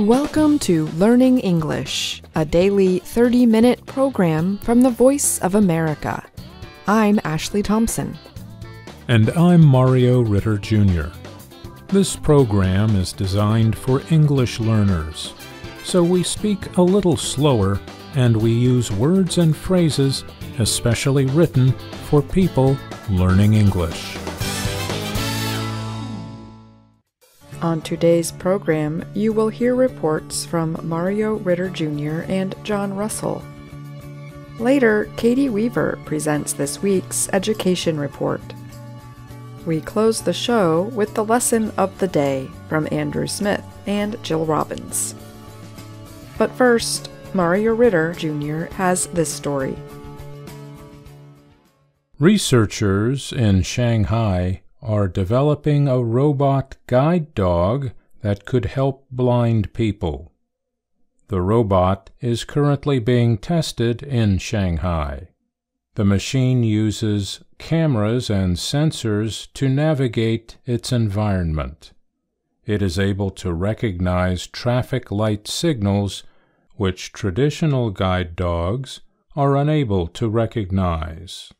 Welcome to Learning English, a daily 30-minute program from the Voice of America. I'm Ashley Thompson. And I'm Mario Ritter, Jr. This program is designed for English learners, so we speak a little slower and we use words and phrases especially written for people learning English. On today's program, you will hear reports from Mario Ritter Jr. and John Russell. Later, Katie Weaver presents this week's education report. We close the show with the lesson of the day from Andrew Smith and Jill Robbins. But first, Mario Ritter Jr. has this story. Researchers in Shanghai are developing a robot guide dog that could help blind people. The robot is currently being tested in Shanghai. The machine uses cameras and sensors to navigate its environment. It is able to recognize traffic light signals, which traditional guide dogs are unable to recognize.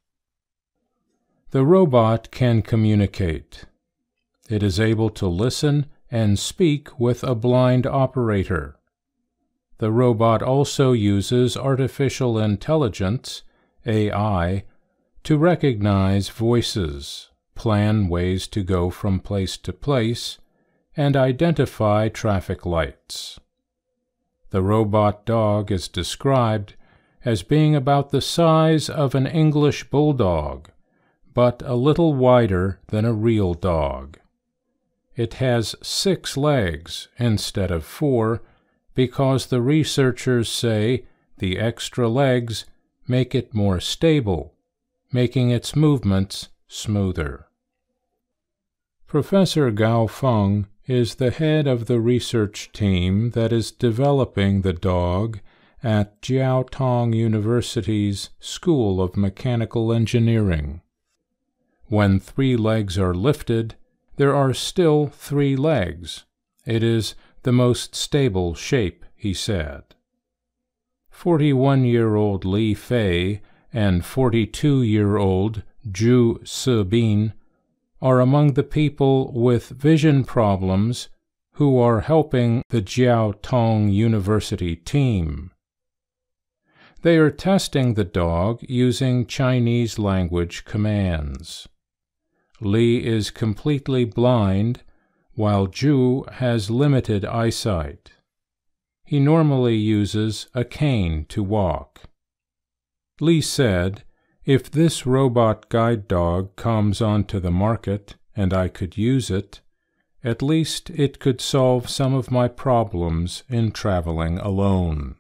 The robot can communicate. It is able to listen and speak with a blind operator. The robot also uses artificial intelligence, AI, to recognize voices, plan ways to go from place to place, and identify traffic lights. The robot dog is described as being about the size of an English bulldog, but a little wider than a real dog. It has 6 legs instead of 4 because the researchers say the extra legs make it more stable, making its movements smoother. Professor Gao Feng is the head of the research team that is developing the dog at Jiaotong University's School of Mechanical Engineering. When 3 legs are lifted, there are still 3 legs. It is the most stable shape, he said. 41-year-old Li Fei and 42-year-old Zhu Sebin are among the people with vision problems who are helping the Jiaotong University team. They are testing the dog using Chinese language commands. Li is completely blind, while Zhu has limited eyesight. He normally uses a cane to walk. Li said, "If this robot guide dog comes onto the market and I could use it, at least it could solve some of my problems in traveling alone."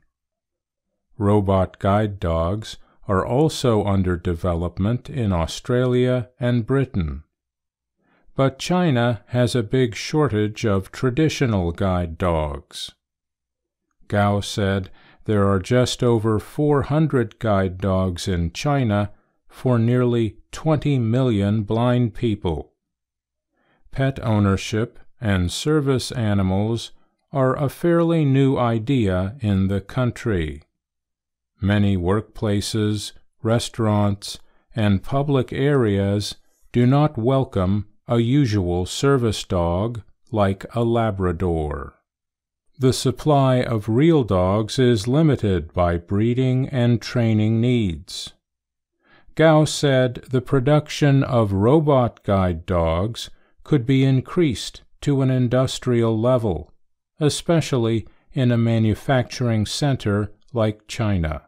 Robot guide dogs are also under development in Australia and Britain. But China has a big shortage of traditional guide dogs. Gao said there are just over 400 guide dogs in China for nearly 20 million blind people. Pet ownership and service animals are a fairly new idea in the country. Many workplaces, restaurants, and public areas do not welcome a usual service dog like a Labrador. The supply of real dogs is limited by breeding and training needs. Gao said the production of robot guide dogs could be increased to an industrial level, especially in a manufacturing center like China.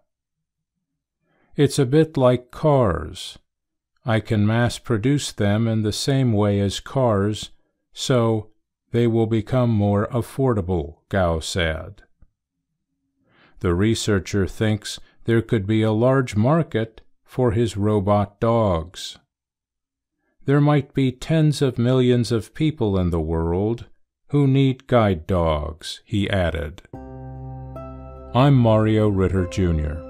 It's a bit like cars. I can mass-produce them in the same way as cars, so they will become more affordable, Gao said. The researcher thinks there could be a large market for his robot dogs. There might be tens of millions of people in the world who need guide dogs, he added. I'm Mario Ritter, Jr.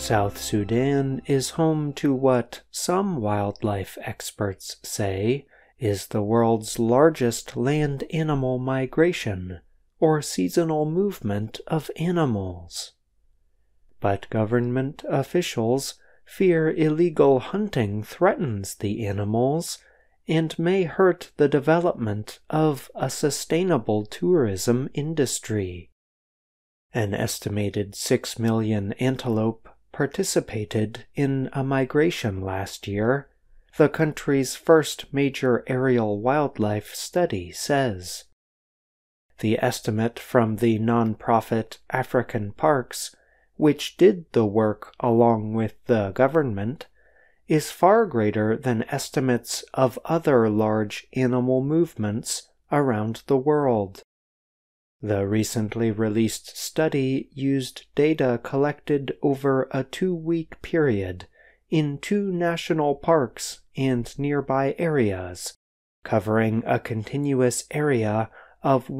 South Sudan is home to what some wildlife experts say is the world's largest land animal migration, or seasonal movement of animals. But government officials fear illegal hunting threatens the animals and may hurt the development of a sustainable tourism industry. An estimated 6 million antelope participated in a migration last year, the country's first major aerial wildlife study says. The estimate from the nonprofit African Parks, which did the work along with the government, is far greater than estimates of other large animal movements around the world. The recently released study used data collected over a 2-week period in 2 national parks and nearby areas, covering a continuous area of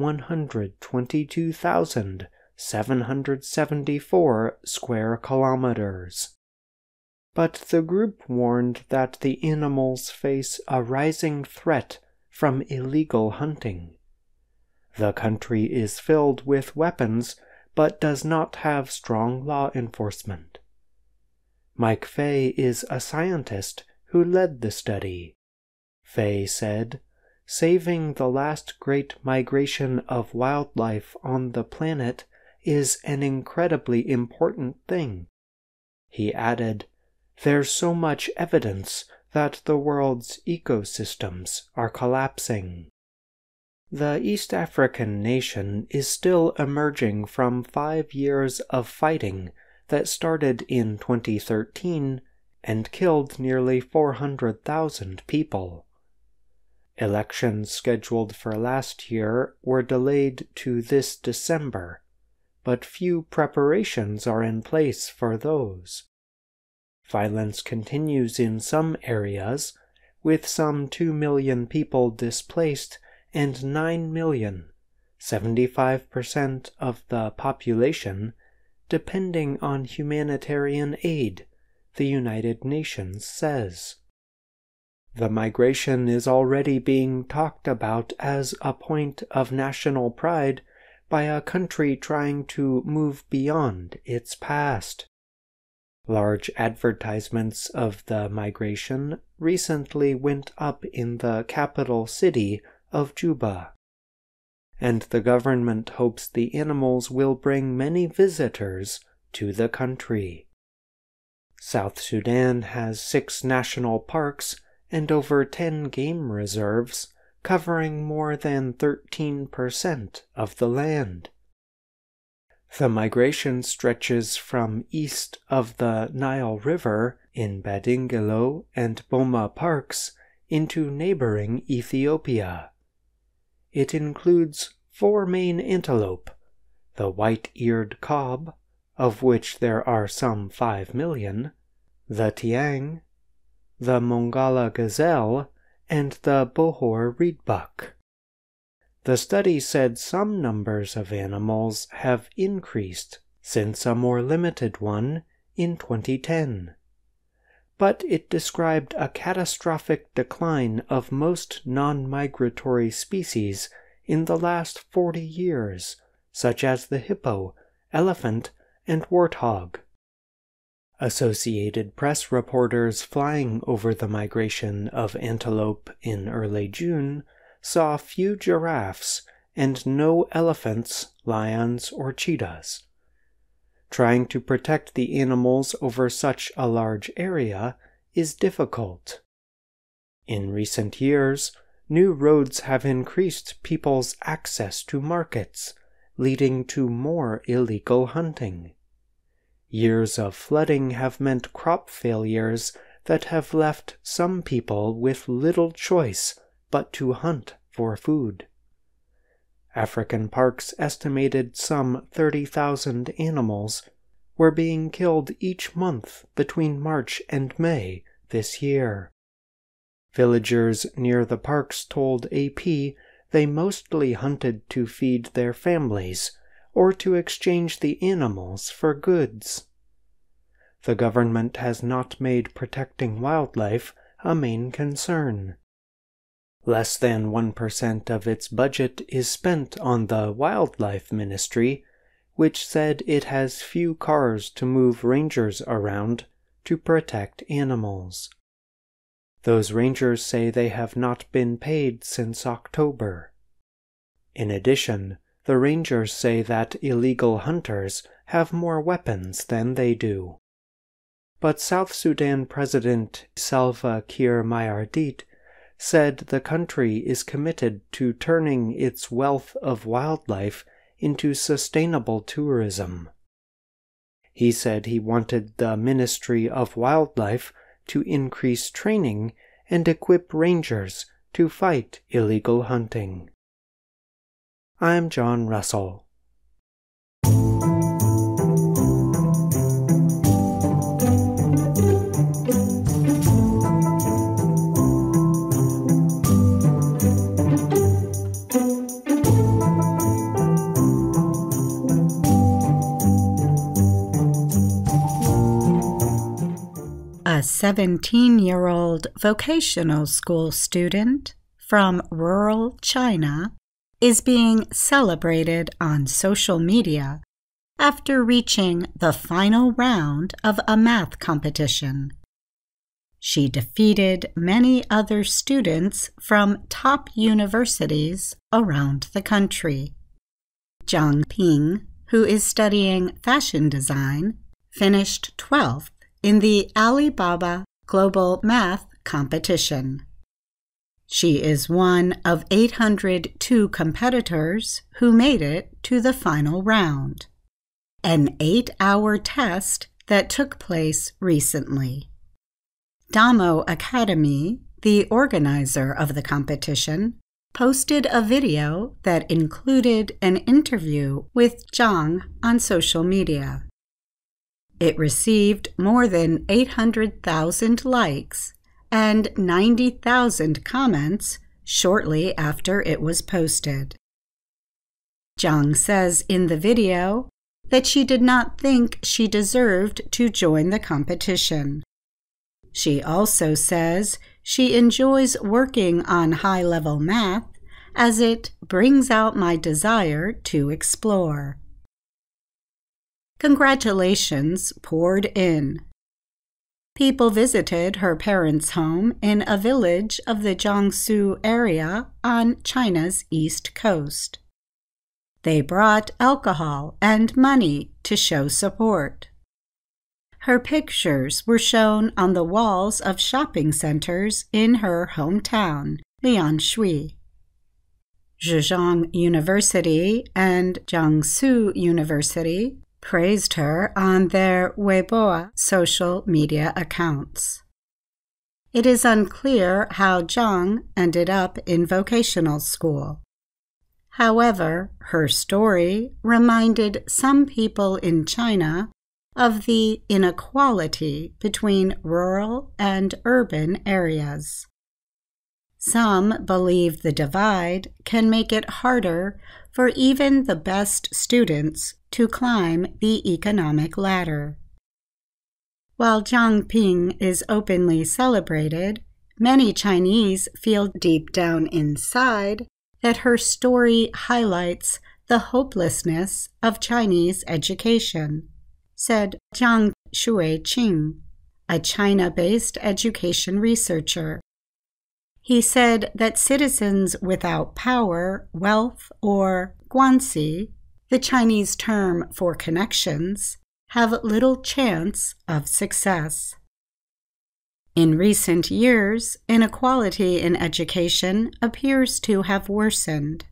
122,774 square kilometers. But the group warned that the animals face a rising threat from illegal hunting. The country is filled with weapons, but does not have strong law enforcement. Mike Fay is a scientist who led the study. Fay said, "Saving the last great migration of wildlife on the planet is an incredibly important thing." He added, "There's so much evidence that the world's ecosystems are collapsing." The East African nation is still emerging from 5 years of fighting that started in 2013 and killed nearly 400,000 people. Elections scheduled for last year were delayed to this December, but few preparations are in place for those. Violence continues in some areas, with some 2 million people displaced and 9 million, 75% of the population, depending on humanitarian aid, the United Nations says. The migration is already being talked about as a point of national pride by a country trying to move beyond its past. Large advertisements of the migration recently went up in the capital city of Juba, and the government hopes the animals will bring many visitors to the country. South Sudan has 6 national parks and over 10 game reserves, covering more than 13% of the land. The migration stretches from east of the Nile River in Badingilo and Boma parks into neighboring Ethiopia. It includes 4 main antelope, the white-eared cob, of which there are some 5 million, the tiang, the Mongala gazelle, and the Bohor reedbuck. The study said some numbers of animals have increased since a more limited one in 2010. But it described a catastrophic decline of most non-migratory species in the last 40 years, such as the hippo, elephant, and warthog. Associated Press reporters flying over the migration of antelope in early June saw few giraffes and no elephants, lions, or cheetahs. Trying to protect the animals over such a large area is difficult. In recent years, new roads have increased people's access to markets, leading to more illegal hunting. Years of flooding have meant crop failures that have left some people with little choice but to hunt for food. African parks estimated some 30,000 animals were being killed each month between March and May this year. Villagers near the parks told AP they mostly hunted to feed their families or to exchange the animals for goods. the government has not made protecting wildlife a main concern. Less than 1% of its budget is spent on the Wildlife Ministry, which said it has few cars to move rangers around to protect animals. Those rangers say they have not been paid since October. In addition, the rangers say that illegal hunters have more weapons than they do. But South Sudan President Salva Kiir Mayardit said the country is committed to turning its wealth of wildlife into sustainable tourism. He said he wanted the Ministry of Wildlife to increase training and equip rangers to fight illegal hunting. I'm John Russell. A 17-year-old vocational school student from rural China is being celebrated on social media after reaching the final round of a math competition. She defeated many other students from top universities around the country. Zhang Ping, who is studying fashion design, finished 12th in the Alibaba Global Math Competition. She is one of 802 competitors who made it to the final round, an 8-hour test that took place recently. Damo Academy, the organizer of the competition, posted a video that included an interview with Zhang on social media. It received more than 800,000 likes and 90,000 comments shortly after it was posted. Zhang says in the video that she did not think she deserved to join the competition. She also says she enjoys working on high-level math as it brings out my desire to explore. Congratulations poured in. People visited her parents' home in a village of the Jiangsu area on China's east coast. They brought alcohol and money to show support. Her pictures were shown on the walls of shopping centers in her hometown, Lianshui. Zhejiang University and Jiangsu University praised her on their Weibo social media accounts. It is unclear how Zhang ended up in vocational school. However, her story reminded some people in China of the inequality between rural and urban areas. Some believe the divide can make it harder for even the best students to climb the economic ladder. While Zhang Ping is openly celebrated, many Chinese feel deep down inside that her story highlights the hopelessness of Chinese education, said Zhang Shuiqing, a China-based education researcher. He said that citizens without power, wealth, or guanxi, the Chinese term for connections, have little chance of success. In recent years, inequality in education appears to have worsened.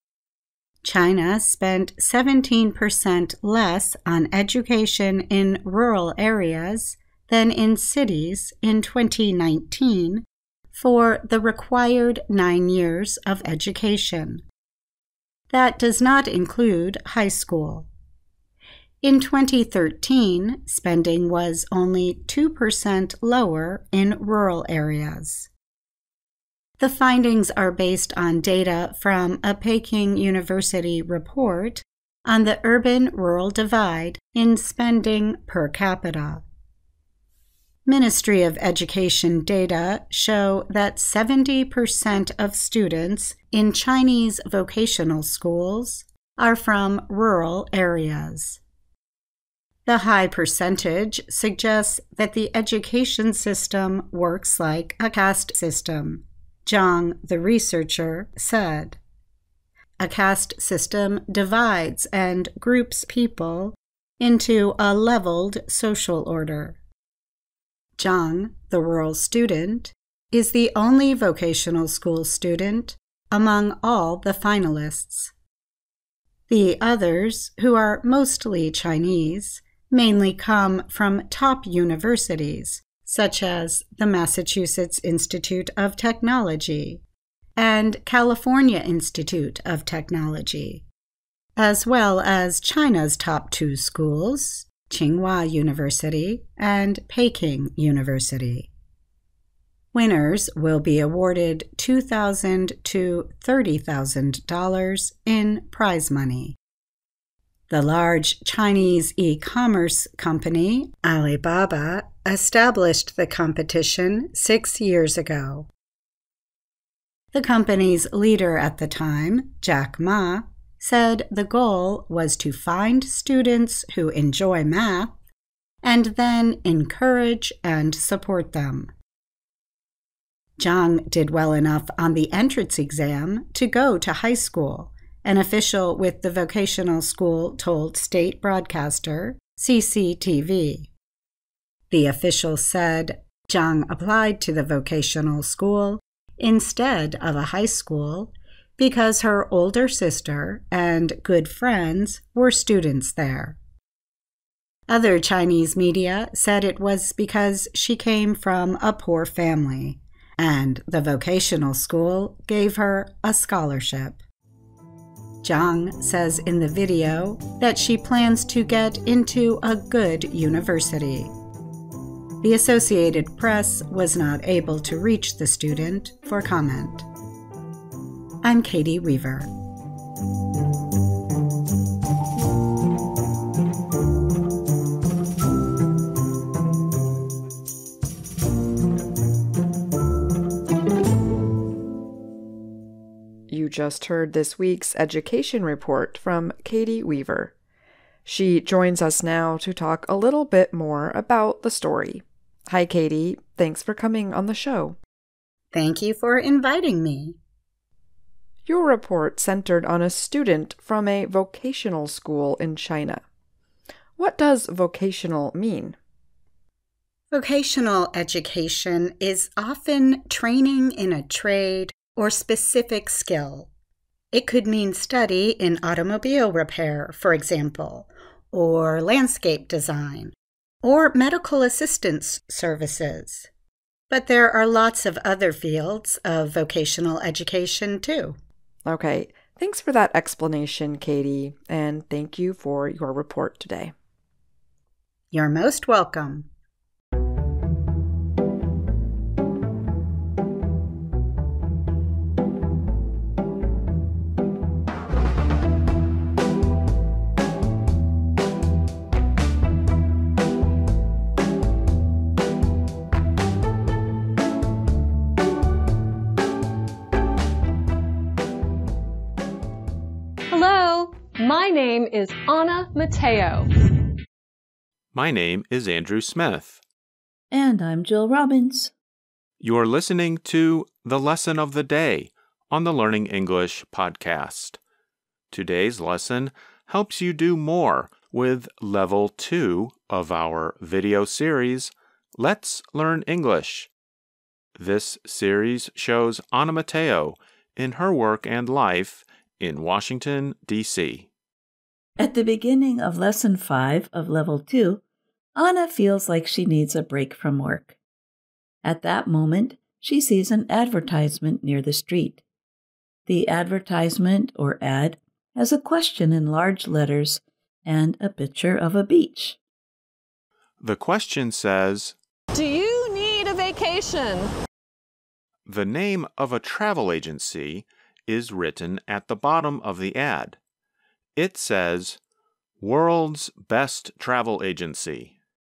China spent 17% less on education in rural areas than in cities in 2019 for the required 9 years of education. That does not include high school. In 2013, spending was only 2% lower in rural areas. The findings are based on data from a Peking University report on the urban-rural divide in spending per capita. Ministry of Education data show that 70% of students in Chinese vocational schools are from rural areas. The high percentage suggests that the education system works like a caste system, Zhang, the researcher, said. A caste system divides and groups people into a leveled social order. Zhang, the rural student, is the only vocational school student among all the finalists. The others, who are mostly Chinese, mainly come from top universities, such as the Massachusetts Institute of Technology and California Institute of Technology, as well as China's top two schools, Tsinghua University and Peking University. Winners will be awarded $2,000 to $30,000 in prize money. The large Chinese e-commerce company, Alibaba, established the competition 6 years ago. The company's leader at the time, Jack Ma, said the goal was to find students who enjoy math and then encourage and support them. Zhang did well enough on the entrance exam to go to high school, an official with the vocational school told state broadcaster CCTV. The official said Zhang applied to the vocational school instead of a high school because her older sister and good friends were students there. Other Chinese media said it was because she came from a poor family, and the vocational school gave her a scholarship. Zhang says in the video that she plans to get into a good university. The Associated Press was not able to reach the student for comment. I'm Katie Weaver. You just heard this week's education report from Katie Weaver. She joins us now to talk a little bit more about the story. Hi, Katie. Thanks for coming on the show. Thank you for inviting me. Your report centered on a student from a vocational school in China. What does vocational mean? Vocational education is often training in a trade or specific skill. It could mean study in automobile repair, for example, or landscape design, or medical assistance services. But there are lots of other fields of vocational education, too. Okay, thanks for that explanation, Katie, and thank you for your report today. You're most welcome. Hello, my name is Anna Mateo. My name is Andrew Smith. And I'm Jill Robbins. You're listening to The Lesson of the Day on the Learning English podcast. Today's lesson helps you do more with Level 2 of our video series, Let's Learn English. This series shows Anna Mateo in her work and life in Washington, D.C. At the beginning of Lesson 5 of Level 2, Anna feels like she needs a break from work. At that moment, she sees an advertisement near the street. The advertisement, or ad, has a question in large letters and a picture of a beach. The question says, Do you need a vacation? the name of a travel agency is written at the bottom of the ad. It says, World's Best Travel Agency.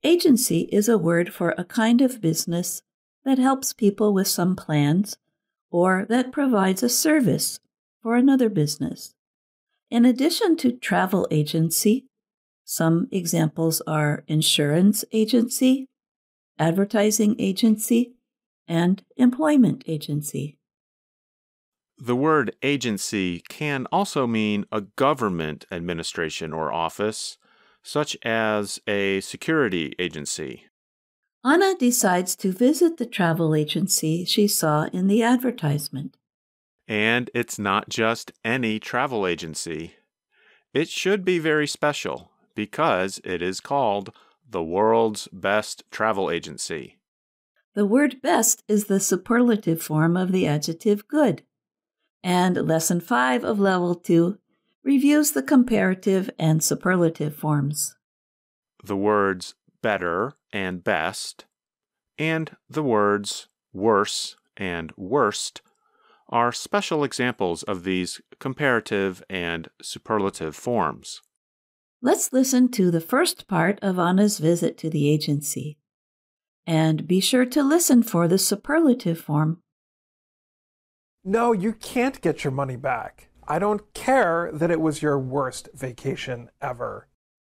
Agency is a word for a kind of business that helps people with some plans or that provides a service for another business. In addition to travel agency, some examples are insurance agency, advertising agency, and employment agency. The word agency can also mean a government administration or office, such as a security agency. Anna decides to visit the travel agency she saw in the advertisement. And it's not just any travel agency. It should be very special because it is called the world's best travel agency. The word best is the superlative form of the adjective good. And Lesson 5 of Level 2 reviews the comparative and superlative forms. The words better and best, and the words worse and worst are special examples of these comparative and superlative forms. Let's listen to the first part of Anna's visit to the agency. And be sure to listen for the superlative form. No, you can't get your money back. I don't care that it was your worst vacation ever.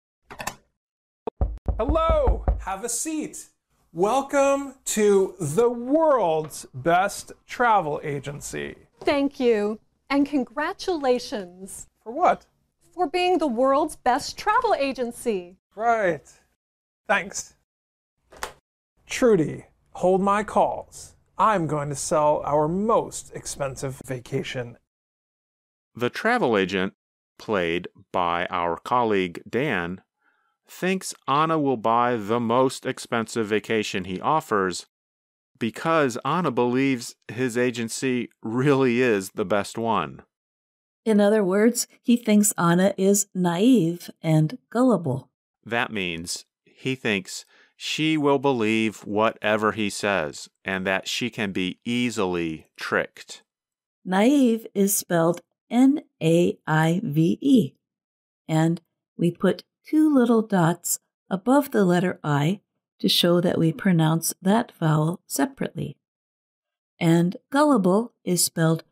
Hello, have a seat. Welcome to the world's best travel agency. Thank you, and congratulations For what? for being the world's best travel agency. Right. Thanks. Trudy, hold my calls. I'm going to sell our most expensive vacation. The travel agent, played by our colleague Dan, thinks Anna will buy the most expensive vacation he offers because Anna believes his agency really is the best one. In other words, he thinks Anna is naive and gullible. That means he thinks she will believe whatever he says and that she can be easily tricked. Naive is spelled N-A-I-V-E, and we put 2 little dots above the letter I to show that we pronounce that vowel separately. And gullible is spelled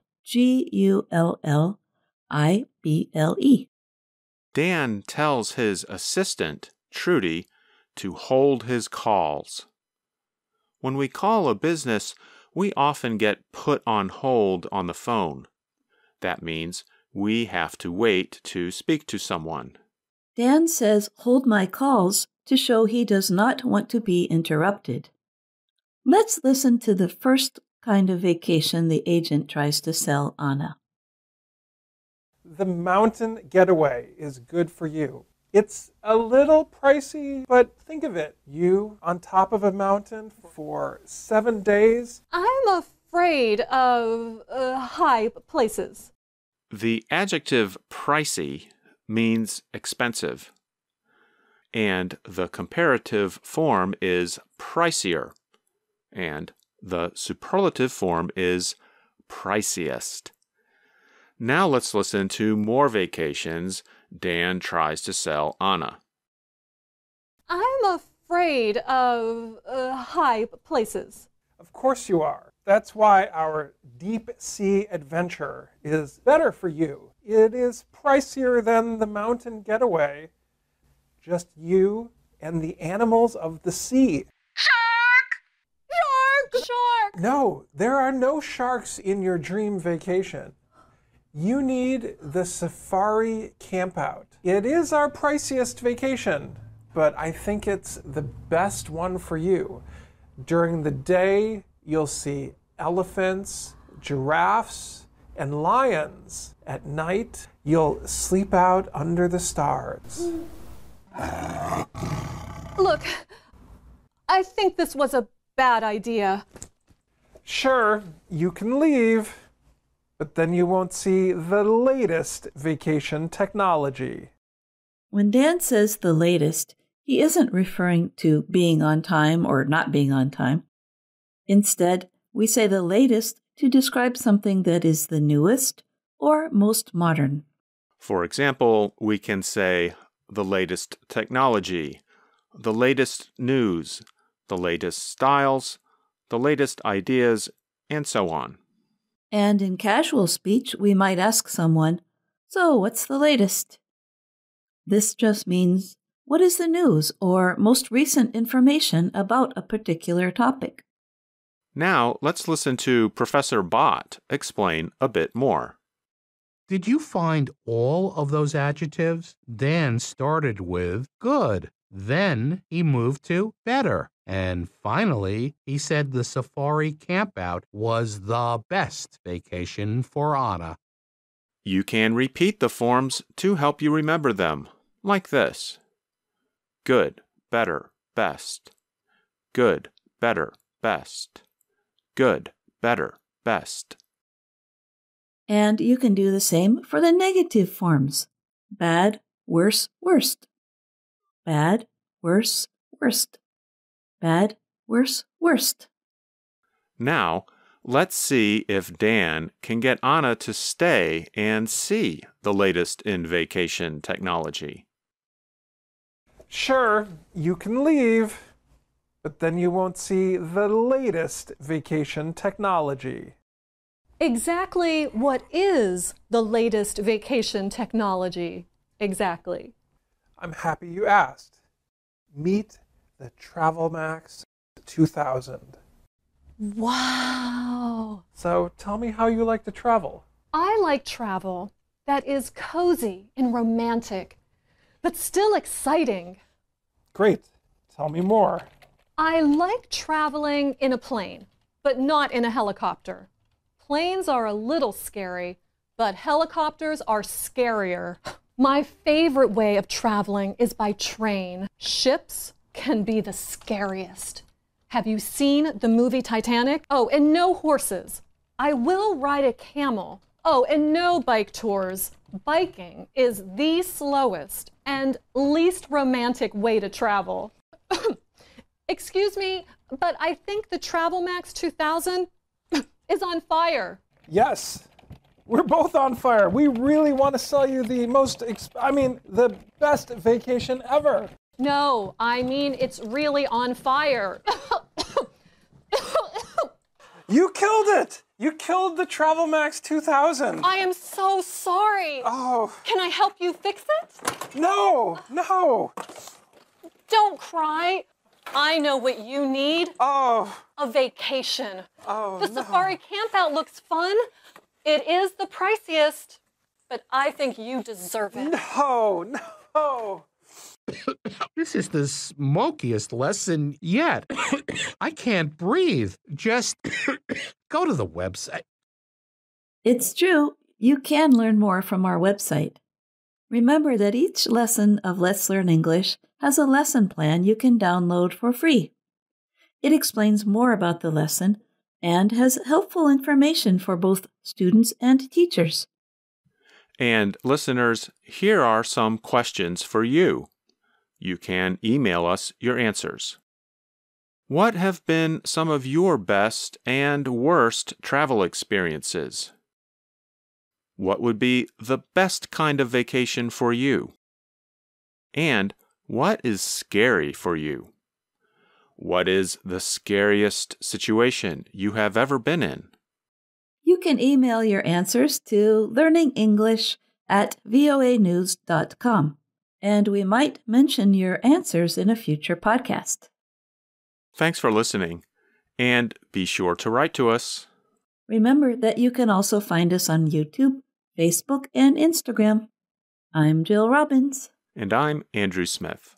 G-U-L-L-I-B-L-E. Dan tells his assistant, Trudy, to hold his calls. When we call a business, we often get put on hold on the phone. That means we have to wait to speak to someone. Dan says, "Hold my calls," to show he does not want to be interrupted. Let's listen to the first kind of vacation the agent tries to sell Anna. The mountain getaway is good for you. It's a little pricey, but think of it. You on top of a mountain for 7 days. I'm afraid of high places. The adjective pricey means expensive, and the comparative form is pricier, and the superlative form is priciest. Now let's listen to more vacations Dan tries to sell Anna. I'm afraid of high places. Of course you are. That's why our deep sea adventure is better for you. It is pricier than the mountain getaway. Just you and the animals of the sea. Shark! Shark! No, there are no sharks in your dream vacation. You need the safari campout. It is our priciest vacation, but I think it's the best one for you. During the day, you'll see elephants, giraffes, and lions. At night, you'll sleep out under the stars. Look, I think this was a bad idea. Sure, you can leave, but then you won't see the latest vacation technology. When Dan says the latest, he isn't referring to being on time or not being on time. Instead, we say the latest to describe something that is the newest or most modern. For example, we can say the latest technology, the latest news, the latest styles, the latest ideas, and so on. And in casual speech, we might ask someone, "So, what's the latest?" This just means, what is the news or most recent information about a particular topic? Now, let's listen to Professor Bott explain a bit more. Did you find all of those adjectives? Dan started with good. Then he moved to better. And finally, he said the safari campout was the best vacation for Anna. You can repeat the forms to help you remember them, like this. Good, better, best. Good, better, best. Good, better, best. And you can do the same for the negative forms. Bad, worse, worst. Bad, worse, worst. Bad, worse, worst. Now, let's see if Dan can get Anna to stay and see the latest in vacation technology. Sure, you can leave, but then you won't see the latest vacation technology. Exactly what is the latest vacation technology? Exactly. I'm happy you asked. Meet the TravelMax 2000. Wow. So tell me how you like to travel. I like travel that is cozy and romantic, but still exciting. Great. Tell me more. I like traveling in a plane, but not in a helicopter. Planes are a little scary, but helicopters are scarier. My favorite way of traveling is by train. Ships can be the scariest. Have you seen the movie Titanic? Oh, and no horses. I will ride a camel. Oh, and no bike tours. Biking is the slowest and least romantic way to travel. Excuse me, but I think the TravelMax 2000 is on fire. Yes, we're both on fire. We really want to sell you the the best vacation ever. No, I mean it's really on fire. You killed it! You killed the TravelMax 2000. I am so sorry. Oh. Can I help you fix it? No. Don't cry. I know what you need. Oh. A vacation. Oh, the safari campout looks fun. It is the priciest, but I think you deserve it. No. This is the smokiest lesson yet. I can't breathe. Just go to the website. It's true. You can learn more from our website. Remember that each lesson of Let's Learn English has a lesson plan you can download for free. It explains more about the lesson and has helpful information for both students and teachers. And listeners, here are some questions for you. You can email us your answers. What have been some of your best and worst travel experiences? What would be the best kind of vacation for you? And what is scary for you? What is the scariest situation you have ever been in? You can email your answers to learningenglish@voanews.com, and we might mention your answers in a future podcast. Thanks for listening, and be sure to write to us. Remember that you can also find us on YouTube, Facebook, and Instagram. I'm Jill Robbins. And I'm Andrew Smith.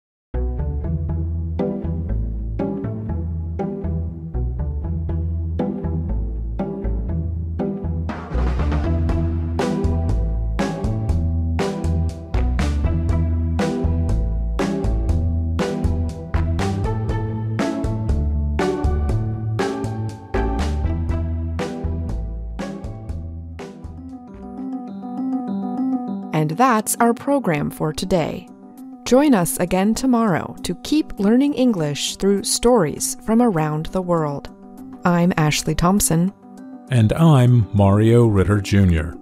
And that's our program for today. Join us again tomorrow to keep learning English through stories from around the world. I'm Ashley Thompson. And I'm Mario Ritter Jr.